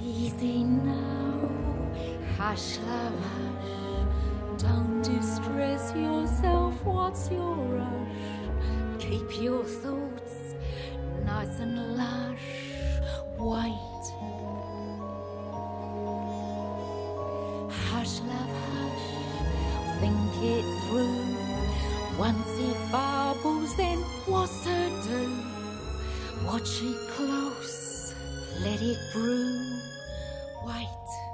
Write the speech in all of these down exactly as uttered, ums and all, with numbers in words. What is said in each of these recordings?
Easy now, hush love hush. Don't distress yourself, what's your rush? Keep your thoughts nice and lush. Wait. Hush love hush, think it through. Once it bubbles, then what's to do? Watch it close, let it brew. Wait.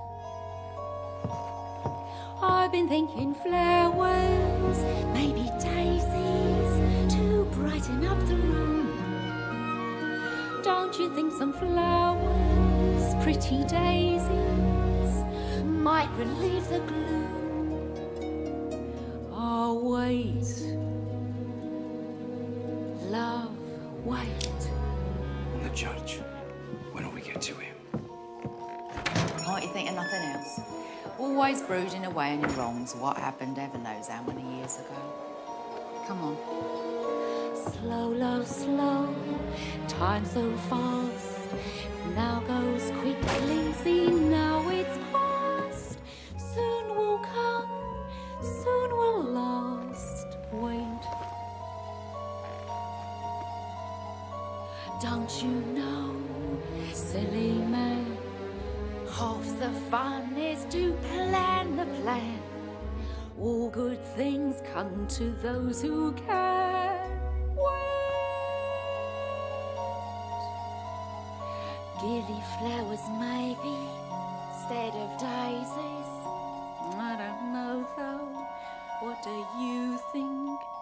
I've been thinking flowers, maybe daisies, to brighten up the room. Don't you think some flowers, pretty daisies, might relieve the gloom? Oh, wait. Love, wait. The judge. When will we get to him? Can't you think of nothing else? Always brooding away on your wrongs. What happened, heaven knows how many years ago. Come on. Slow, love, slow. Time so fast. Now goes quickly. See, now it's past. Soon will come. Soon will last. Wait. Don't you know, silly man? Half the fun is to plan the plan. All good things come to those who can wait. Gilly flowers maybe, instead of daisies. I don't know though, what do you think?